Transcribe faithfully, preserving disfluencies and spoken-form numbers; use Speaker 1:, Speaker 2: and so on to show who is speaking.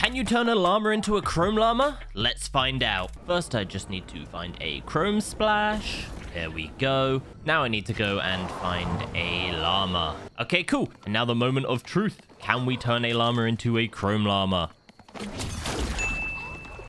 Speaker 1: Can you turn a llama into a chrome llama? Let's find out. First, I just need to find a chrome splash. There we go. Now I need to go and find a llama. Okay, cool. And now the moment of truth. Can we turn a llama into a chrome llama?